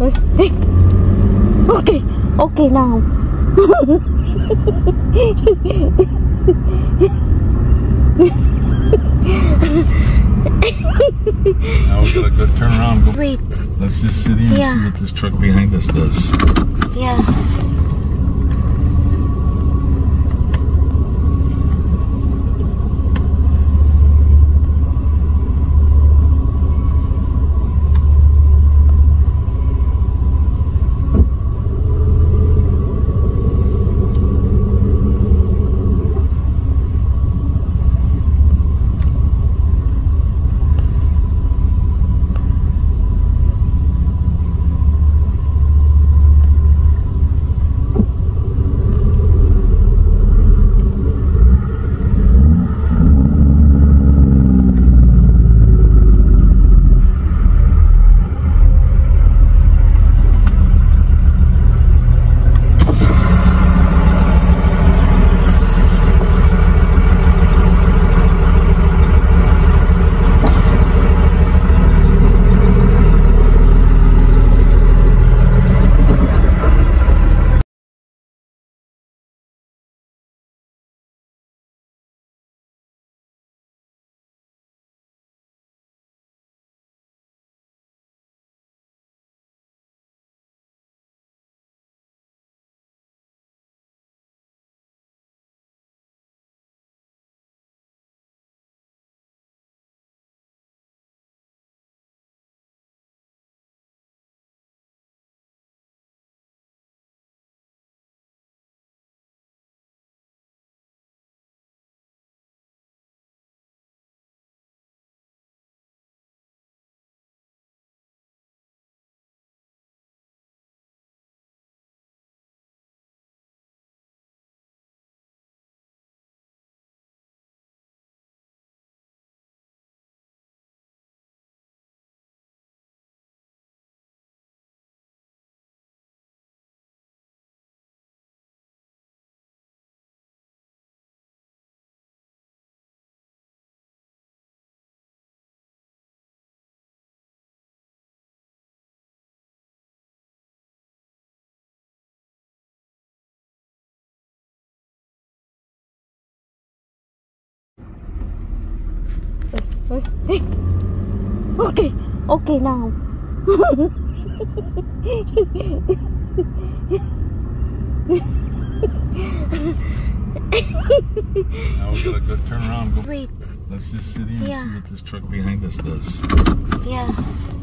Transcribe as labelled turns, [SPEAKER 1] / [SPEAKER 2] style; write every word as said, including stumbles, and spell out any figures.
[SPEAKER 1] Hey. Okay, okay now.
[SPEAKER 2] Now we gotta go turn around. Go.
[SPEAKER 1] Wait.
[SPEAKER 2] Let's just sit here and
[SPEAKER 1] Yeah.
[SPEAKER 2] see what this truck behind us does.
[SPEAKER 1] Yeah. Hey. Okay, okay now.
[SPEAKER 2] Now we gotta go turn around. Go.
[SPEAKER 1] Wait.
[SPEAKER 2] Let's just sit here and
[SPEAKER 1] Yeah.
[SPEAKER 2] see what this truck behind us does.
[SPEAKER 1] Yeah.